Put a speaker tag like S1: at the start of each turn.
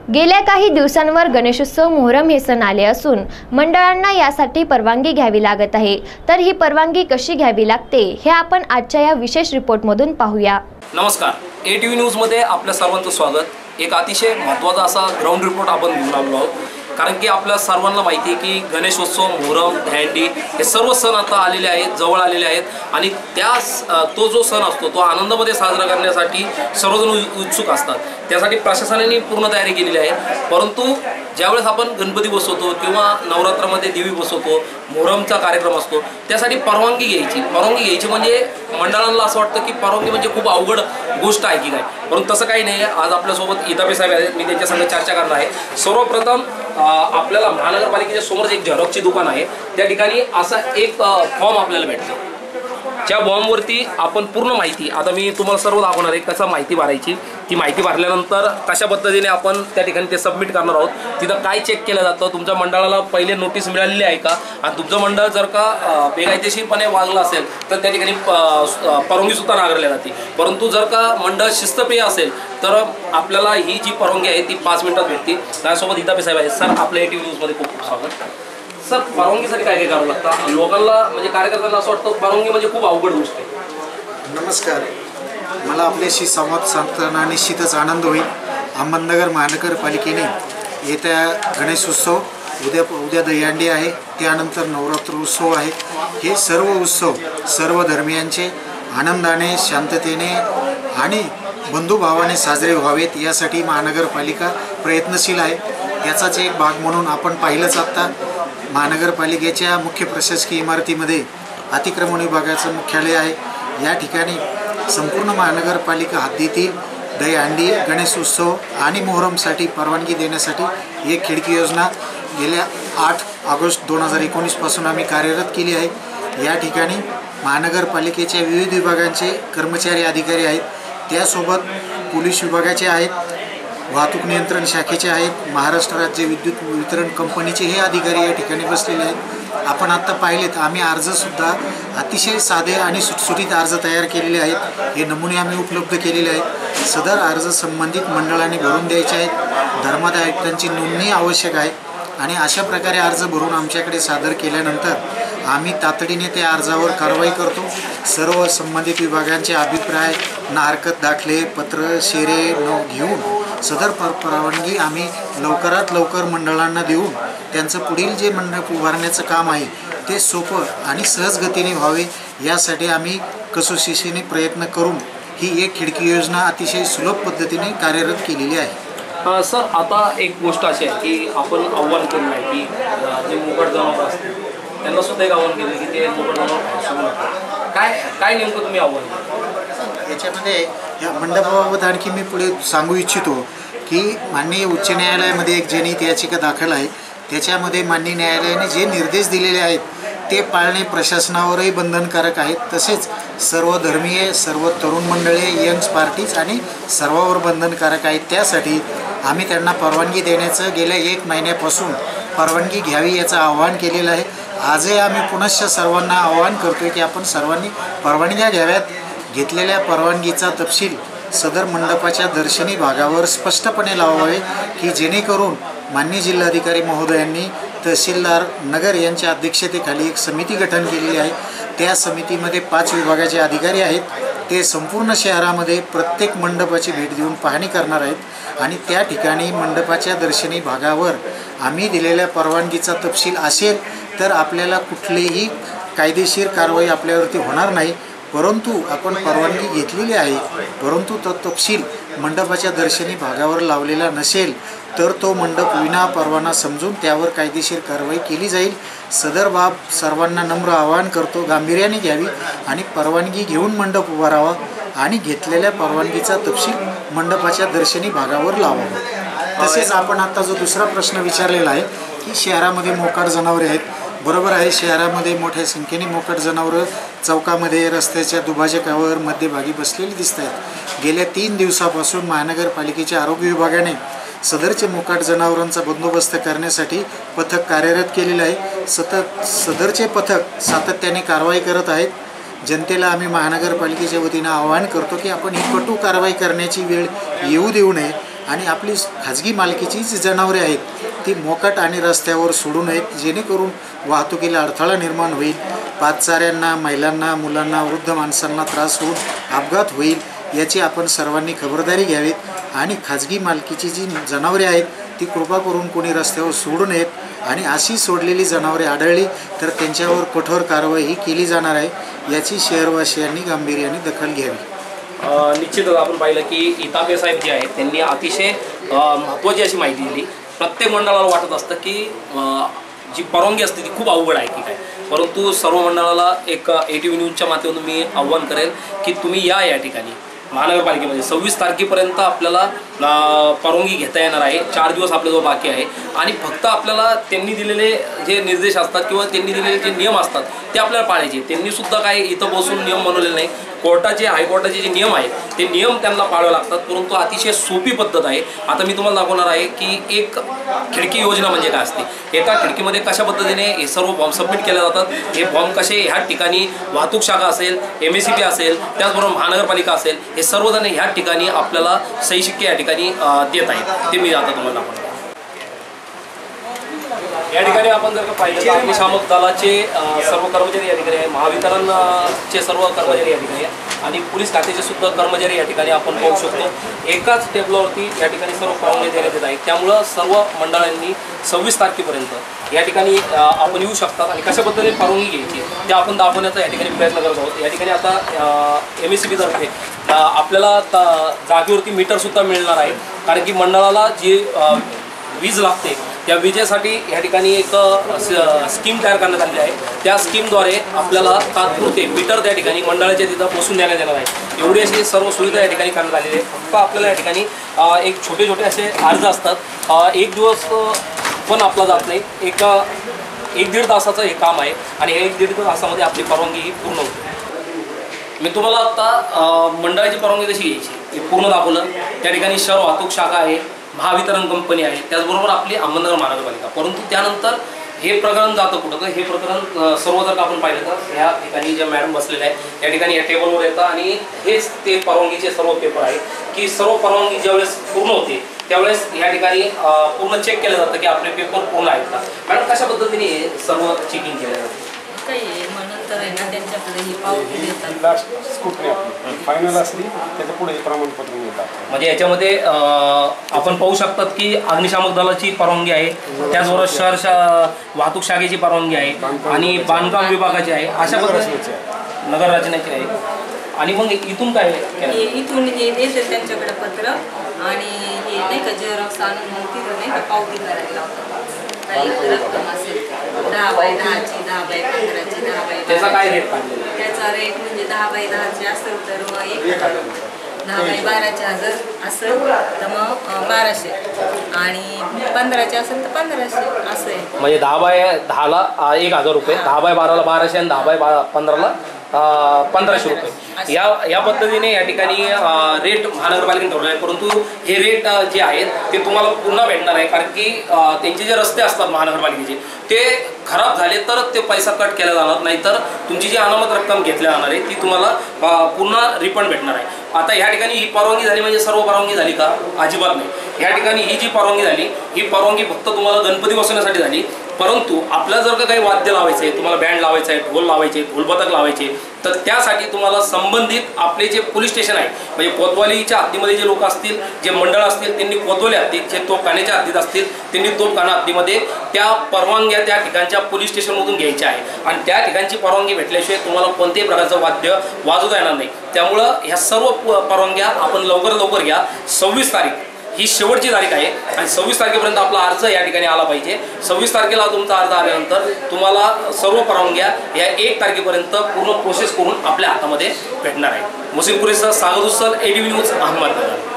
S1: गेल्या काही दिवसांवर गणेशोत्सव मोहरम हे सण आले असून मंडळांना यासाठी परवानगी घ्यावी लागत आहे। तर ही परवानगी कशी घ्यावी लागते हे आपण आजच्या या विशेष रिपोर्टमधून पाहूया।
S2: नमस्कार, ATV न्यूज मध्ये आपल्या सर्वांचं स्वागत। एक अतिशय महत्त्वाचा असा ग्राउंड रिपोर्ट आपण घेऊन आलो आहोत, कारण की आपल्या सर्वांना माहिती आहे की गणेशोत्सव, मोहरम, दहीहंडी हे सर्व सण आता आलेले आहेत, जवळ आलेले आहेत आणि तो जो सण असतो तो आनंदामध्ये साजरा करण्यासाठी सर्वजण उत्सुक असतात। त्यासाठी प्रशासनाने पूर्ण तयारी केलेली आहे। परंतु ज्यावेळेस आपण गणपती बसवतो किंवा नवरात्रामध्ये देवी बसवतो, मोहरमचा कार्यक्रम असतो, त्यासाठी परवानगी घ्यायची म्हणजे मंडळांना असं वाटतं की परवानगी म्हणजे खूप अवघड गोष्ट आहे की काय, परंतु तसं काही नाही आहे। आज आपल्यासोबत इतापे साहेब आहेत, मी त्यांच्या संग चर्चा करणार आहे। सर्वप्रथम आपल्याला महानगरपालिकेच्या समोर एक झेरॉक्सची दुकान आहे, त्या ठिकाणी असा एक फॉर्म आपल्याला भेटतो। त्या फॉर्मवरती आपण पूर्ण माहिती, आता मी तुम्हाला सर्व दाखवणार आहे कसं माहिती भरायची। ती माहिती भरल्यानंतर कशा पद्धतीने आपण त्या ठिकाणी ते सबमिट करणार आहोत, तिथं काय चेक केलं जातं, तुमच्या मंडळाला पहिले नोटीस मिळालेली आहे का, आणि तुमचं मंडळ जर का बेकायदेशीरपणे वागलं असेल तर त्या ठिकाणी परवानगीसुद्धा नाकारली जाते। परंतु जर का मंडळ शिस्तप्रिय असेल तर आपल्याला ही जी परवानगी आहे ती 5 मिनिटात भेटते। त्यासोबत इतापे साहेब आहेत। सर, आपल्या ATV न्यूजमध्ये खूप खूप स्वागत। सर, परवानगीसाठी काय काय करावं लागतं? लोकांना म्हणजे कार्यकर्त्यांना असं वाटतं परवानगी म्हणजे खूप अवघड गोष्ट आहे।
S3: नमस्कार, मला आपल्याशी संवाद साधताना निश्चितच आनंद होईल। अहमदनगर महानगरपालिकेने येत्या गणेशोत्सव, उद्या दहीहंडी आहे, त्यानंतर नवरात्र उत्सव आहे, हे सर्व उत्सव सर्व धर्मियांचे आनंदाने, शांततेने आणि बंधुभावाने साजरे व्हावेत यासाठी महानगरपालिका प्रयत्नशील आहे। याचाच एक भाग म्हणून आपण पाहिलंच आत्ता महानगरपालिकेच्या मुख्य प्रशासकीय इमारतीमध्ये अतिक्रमण विभागाचं मुख्यालय आहे। या ठिकाणी संपूर्ण महानगरपालिका हद्दीतील दहीहंडी, गणेशोत्सव आणि मोहरमसाठी परवानगी देण्यासाठी एक खिडकी योजना गेल्या 8 ऑगस्ट 2019 पासून आम्ही कार्यरत केली आहे। या ठिकाणी महानगरपालिकेच्या विविध विभागांचे कर्मचारी, अधिकारी आहेत, त्यासोबत पोलीस विभागाचे आहेत, वाहतूक नियंत्रण शाखेचे आहेत, महाराष्ट्र राज्य विद्युत वितरण कंपनीचे हे अधिकारी या ठिकाणी बसलेले आहेत। आपण आत्ता पाहिलेत, आम्ही अर्जसुद्धा अतिशय साधे आणि सुटसुटीत अर्ज तयार केलेले आहेत। हे नमुने आम्ही उपलब्ध केलेले आहेत। सदर अर्ज संबंधित मंडळांनी भरून द्यायचे आहेत। धर्मादाय आयुक्तांची नोंदणी आवश्यक आहे आणि अशा प्रकारे अर्ज भरून आमच्याकडे सादर केल्यानंतर आम्ही तातडीने त्या अर्जावर कारवाई करतो। सर्व संबंधित विभागांचे अभिप्राय, ना हरकत दाखले, पत्र, शेरे घेऊन सदर परवानगी आम्ही लवकरात लवकर मंडळांना देऊन त्यांचं पुढील जे मंडळ उभारण्याचं काम आहे ते सोपं आणि सहज गतीने व्हावे यासाठी आम्ही कसोशीने प्रयत्न करून ही एक खिडकी योजना अतिशय सुलभ पद्धतीने कार्यरत केलेली आहे।
S2: सर, आता एक गोष्ट अशी आहे की आपण आव्हान केलं आहे की जे मोकट जनावर असते त्यांना सुद्धा एक आव्हान केलं की ते मोकट जनावर काय नेमकं तुम्ही आव्हान केलं
S3: याच्यामध्ये? या मंडपाबाबत आणखी मी पुढे सांगू इच्छितो की माननीय उच्च न्यायालयामध्ये एक जनहित याचिका दाखल आहे। त्याच्यामध्ये माननीय न्यायालयाने जे निर्देश दिलेले आहेत ते पाळणे प्रशासनावरही बंधनकारक आहेत, तसेच सर्व धर्मीय, सर्व तरुण मंडळे, यंग्स पार्टीज आणि सर्वांवर बंधनकारक आहेत। त्यासाठी आम्ही त्यांना परवानगी देण्याचं गेल्या 1 महिन्यापासून परवानगी घ्यावी याचं आवाहन केलेलं आहे। आजही आम्ही पुनश्च सर्वांना आवाहन करतो की आपण सर्वांनी परवानग्या घ्याव्यात। घेतलेल्या परवानगीचा तपशील सदर मंडपाच्या दर्शनी भागावर स्पष्टपणे लावावे की जेणेकरून माननीय जिल्हाधिकारी महोदयांनी तहसीलदार नगर यांच्या अध्यक्षतेखाली एक समिती गठन केलेली आहे। त्या समितीमध्ये 5 विभागाचे अधिकारी आहेत। ते संपूर्ण शहरामध्ये प्रत्येक मंडपाची भेट देऊन पाहणी करणार आहेत आणि त्या ठिकाणी मंडपाच्या दर्शनी भागावर आम्ही दिलेल्या परवानगीचा तपशील असेल तर आपल्याला कुठलीही कायदेशीर कारवाई आपल्यावरती होणार नाही। परंतु आपण परवानगी घेतलेली आहे, परंतु तो तपशील मंडपाच्या दर्शनी भागावर लावलेला नसेल तर तो मंडप विना परवाना समजून त्यावर कायदेशीर कारवाई केली जाईल। सदर बाब सर्वांना नम्र आवाहन करतो, गांभीर्याने घ्यावी आणि परवानगी घेऊन मंडप उभारावा आणि घेतलेल्या परवानगीचा तपशील मंडपाच्या दर्शनी भागावर लावावा। तसेच आपण आता जो दुसरा प्रश्न विचारलेला आहे की शहरामध्ये मोकाट जनावरे आहेत, बरोबर आहे, शहरामध्ये मोठ्या संख्येने मोकाट जनावरं चौकामध्ये, रस्त्याच्या दुभाजकावर मध्यभागी बसलेली दिसत आहेत। गेल्या 3 दिवसापासून महानगरपालिकेच्या आरोग्य विभागाने सदरचे मोकाट जनावरांचा बंदोबस्त करण्यासाठी पथक कार्यरत केलेलं आहे। सदरचे पथक सातत्याने कारवाई करत आहेत। जनतेला आम्ही महानगरपालिकेच्या वतीनं आवाहन करतो की आपण ही कटू कारवाई करण्याची वेळ येऊ देऊ नये आणि आपली खाजगी मालकीची जी जनावरे आहेत ती मोकाट आणि रस्त्यावर सोडू नयेत, जेणेकरून वाहतुकीला अडथळा निर्माण होईल, पादचाऱ्यांना, महिलांना, मुलांना, वृद्ध माणसांना त्रास होऊन अपघात होईल याची आपण सर्वांनी खबरदारी घ्यावीत। आणि खाजगी मालकीची जी जनावरे आहेत ती कृपा करून कोणी रस्त्यावर सोडू नयेत आणि अशी सोडलेली जनावरे आढळली तर त्यांच्यावर कठोर कारवाई केली जाणार आहे याची शहरवासियांनी गांभीर्याने दखल घ्यावी।
S2: निश्चितच आपण पाहिलं की इतापे साहेब जे आहेत त्यांनी अतिशय महत्त्वाची अशी माहिती दिली। प्रत्येक मंडळाला वाटत असतं की जी परवानगी असते ती खूप अवघड आहे की काय, परंतु सर्व मंडळाला एक ATV न्यूजच्या माध्यमातून मी आव्हान करेल की तुम्ही या ठिकाणी महानगरपालिकेमध्ये 26 तारखेपर्यंत आपल्याला परवानगी घेता येणार आहे। 4 दिवस आपल्याजवळ बाकी आहे आणि फक्त आपल्याला त्यांनी दिलेले जे निर्देश असतात किंवा त्यांनी दिलेले जे नियम असतात ते आपल्याला पाळायचे। त्यांनी सुद्धा काय इथं बसून नियम बनवलेले नाही, कोर्टाचे हायकोर्टाचे जे नियम आहेत ते नियम त्यांना पाळावे लागतात, परंतु अतिशय सोपी पद्धत आहे। आता मी तुम्हाला दाखवणार आहे की एक खिडकी योजना म्हणजे काय असते, एका खिडकीमध्ये कशा पद्धतीने हे सर्व फॉर्म सबमिट केले जातात, हे फॉर्म कसे ह्या ठिकाणी वाहतूक शाखा असेल, MSCB असेल, त्याचबरोबर महानगरपालिका असेल, हे सर्वजण ह्या ठिकाणी आपल्याला सही शिक्के या ठिकाणी देत आहेत, ते मी आता तुम्हाला दाखवणार। या ठिकाणी आपण जर का पाहिलं तर अग्निशामक दलाचे सर्व कर्मचारी या ठिकाणी आहे, महावितरणचे सर्व कर्मचारी या ठिकाणी आहे आणि पोलीस खात्याचे सुद्धा कर्मचारी या ठिकाणी आपण पाहू शकतो। एकाच टेबलावरती या ठिकाणी सर्व परवानगी देण्यात येत आहेत, त्यामुळं सर्व मंडळांनी 26 तारखेपर्यंत या ठिकाणी आपण येऊ शकतात आणि कशा पद्धतीने परवानगी घ्यायची ते आपण दाखवण्याचा या ठिकाणी प्रयत्न करत आहोत। या ठिकाणी आता MSCB तर्फे आपल्याला जागेवरती मीटरसुद्धा मिळणार आहे, कारण की मंडळाला जी वीज लागते त्या विजेसाठी या ठिकाणी एक स्कीम तयार करण्यात आलेली आहे। त्या स्कीमद्वारे आपल्याला तात्पुरते मीटर त्या ठिकाणी मंडळाच्या तिथं बसून देण्यात येणार आहे। एवढी अशी सर्व सुविधा या ठिकाणी करण्यात आलेली आहे। फक्त आपल्याला या ठिकाणी एक छोटे छोटे असे अर्ज असतात, एक दिवस पण आपला जात नाही, एक दीड तासाचं हे काम आहे आणि हे 1-1.5 तासामध्ये आपली परवानगी ही पूर्ण होते। मी तुम्हाला आता मंडळाची परवानगी कशी घ्यायची हे पूर्ण दाखवलं। त्या ठिकाणी शहर वाहतूक शाखा आहे, महावितरण कंपनी आहे, त्याचबरोबर आपली अहमदनगर महानगरपालिका। परंतु त्यानंतर हे प्रकरण जातं कुठं, तर हे प्रकरण सर्व जर आपण पाहिलं तर ह्या ठिकाणी ज्या मॅडम बसलेल्या आहेत या ठिकाणी या टेबलवर येतं आणि हेच ते परवानगीचे सर्व पेपर आहे की सर्व परवानगी ज्यावेळेस पूर्ण होते त्यावेळेस या ठिकाणी पूर्ण चेक केलं जातं की आपले पेपर पूर्ण आहेत का। मॅडम कशा पद्धतीने हे सर्व चेकिंग केलं जातं?
S4: नंतर आहे ना त्यांच्याकडे ही पावती देतात,
S5: लास्ट स्कूटनी आपली फायनल असली त्याच्या पुढे प्रमाणपत्र मिळतात।
S2: म्हणजे याच्यामध्ये आपण पाहू शकतात की अग्निशामक दलाची परवानगी आहे, त्याचबरोबर शहर वाहतूक शाखेची परवानगी आहे आणि बांधकाम विभागाची आहे, अशा पद्धतीने नगर रचनेची आहे। आणि मग इथून काय
S4: इथून हे देते त्यांच्याकडे पत्र आणि हे नाही का झेरॉक्स आणून मग तिथं नाही का पावती करायला लावतात। रक्कम असेल 10 बाय 10ची, 10 बाय 15ची, 10 बाय 12ची,
S2: त्याचा काय रेट काढलेला?
S4: त्याचा रेट म्हणजे 10 बाय 10ची असेल तर मग 1000, 10 बाय 12ची असेल तर मग 1200 आणि 15ची असेल तर 1500 असं आहे।
S2: म्हणजे 10 बाय 10ला 1000 रुपये, 10 बाय 12ला 1200 आणि 10 बाय 15ला 1500 रुपये या पद्धतीने या ठिकाणी रेट महानगरपालिकेने ठरवले आहे। परंतु हे रेट जे आहेत ते तुम्हाला पुन्हा भेटणार आहे, कारण की त्यांचे जे रस्ते असतात महानगरपालिकेचे ते खराब झाले तर ते पैसा कट केला जाणार, नाहीतर तुमची जी अनामत रक्कम घेतली जाणार आहे ती तुम्हाला पुन्हा रिफंड भेटणार आहे। आता ह्या ठिकाणी ही परवानगी झाली म्हणजे सर्व परवानगी झाली का? अजिबात नाही। या ठिकाणी ही जी परवानगी झाली ही परवानगी फक्त तुम्हाला गणपती बसवण्यासाठी झाली, परंतु आपल्याला जर का काही वाद्य लावायचं आहे, तुम्हाला बँड लावायचं आहे, ढोल लावायचे, ढोलपथक लावायचे, तर त्यासाठी तुम्हाला संबंधित आपले जे पोलीस स्टेशन आहे म्हणजे कोतवालीच्या हद्दीमध्ये जे लोक असतील, जे मंडळ असतील त्यांनी कोतवाली हद्दीत, जे तोफखान्याच्या हद्दीत असतील त्यांनी तोफखाना हद्दीमध्ये त्या परवानग्या त्या ठिकाणच्या पोलीस स्टेशनमधून घ्यायच्या आहे आणि त्या ठिकाणची परवानगी भेटल्याशिवाय तुम्हाला कोणत्याही प्रकारचं वाद्य वाजवता येणार नाही। त्यामुळं ह्या सर्व परवानग्या आपण लवकर घ्या। 26 तारीख ही शेवटची तारीख आहे आणि 26 तारखेपर्यंत आपला अर्ज या ठिकाणी आला पाहिजे। 26 तारखेला तुमचा अर्ज आल्यानंतर तुम्हाला सर्व परवानग्या या 1 तारखेपर्यंत पूर्ण प्रोसेस करून आपल्या हातामध्ये भेटणार आहे। मुसीम कुरेसह सागर दुसल, ATV न्यूज, अहमदनगर।